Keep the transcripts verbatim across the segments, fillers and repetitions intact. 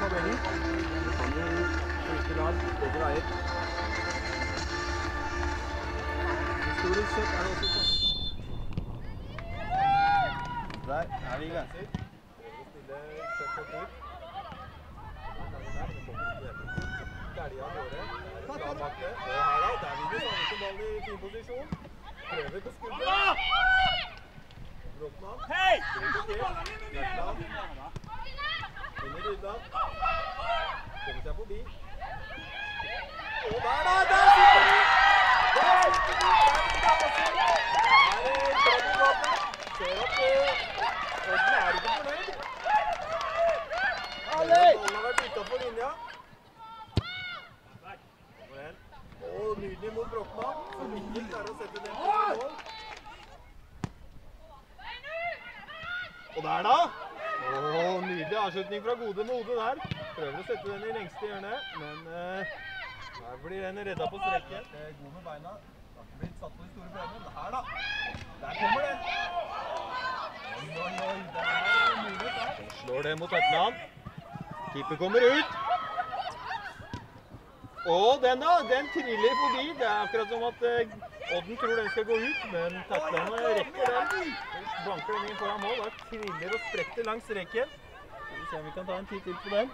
tabellen. Det kan jo flytte lag, begge veier. Historisk sett er det også sånn. Der er vi i gang. Prøver å spille sett og tur. Gælja av gårde. Lavbakke. Og her da, der vinner Sandviken ballen i fin posisjon. Prøver på skulderen. Brottmann. Hei! Hjertland. Vinner Rydland. Kommer seg forbi. Og der da, der sitter de! Der sitter de! Der sitter de! Der er Krabbevapen. Ser at Odden er ikke fornøyd. Ballen har vært utenfor linja. Og nydelig mot Brottmann, som ikke klarer å sette den på mål. Og der da! Åh, nydelig avslutning fra Gode med hodet der. Prøver å sette den i lengste hjørne, men uh, her blir den redda på strekken. God med beina. Har ikke blitt satt på de store prøvene. Det her da! Der kommer den! Oi, oi, oi, det er mulighet der. Den slår det mot Hetland. Keeper kommer ut. Og den da, den triller forbi. Det er akkurat som at uh, Odden tror den skal gå ut, men Hetland rekker den. Banker den inn foran mål, da triller og spretter langs streken. Skal vi se om vi kan ta en tid til på den.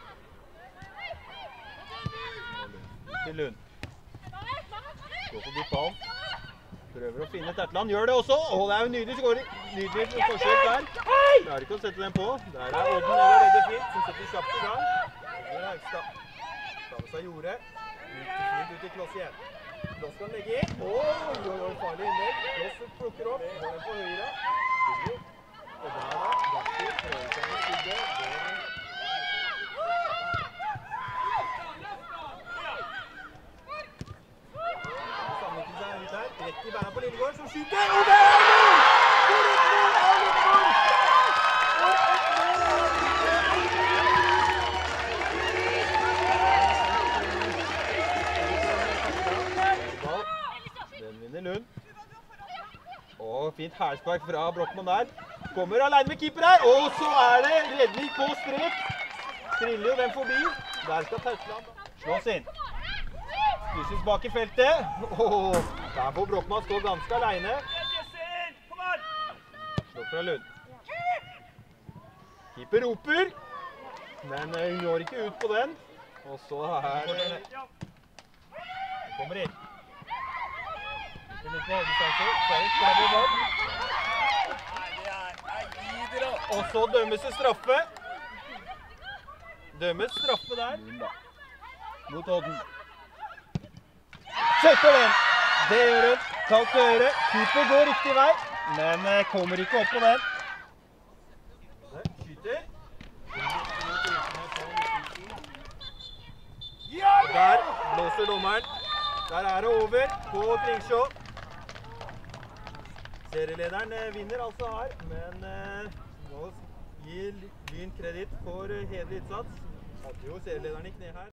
Til Lund. Går forbi Palm. Prøver å finne Tertland, gjør det også. Åh, det er jo nydelig skåring. Nydelig forsøk der. Klarer ikke å sette den på. Der er Odden allerede fint, som setter kjapt i gang. Det er Haugstad. Ta med seg Jorde. Fint ut i Kloss igjen. Kloss kan legge inn. Åh, oi, oi, farlig innlegg. Kloss plukker opp. Går den på høyre. Og der da, Bakti prøver seg med skuddet. Sammenligner seg ut her. Rekker beina på Lillegård som skyter. Og der er mål! For et mål av Lillegård! For et mål! Den vinner Lund. Og fint hælspark fra Brottmann der. Kommer alene med keeper her, og så er det redning på strek. Triller jo den forbi. Der skal Tertland slås inn. Lyses bak i feltet. Åh, der får Brottmann stå ganske alene. Slå fra Lund. Keeper roper, men hun når ikke ut på den. Og så er det... Den kommer inn. Litt med hovedstanser, så er det klare valg. Og så dømmes det straffe. Dømmes straffe der. Mot Odden. Setter den! Det gjør hun. Kaldt til høyre. Keeper går riktig vei, men kommer ikke opp på den. Skyter. Og der blåser dommeren. Der er det over på Kringsjå. Serielederen vinner altså her, men nå gir Lyn kreditt for hederlig innsats. Hadde jo serielederen i kne her.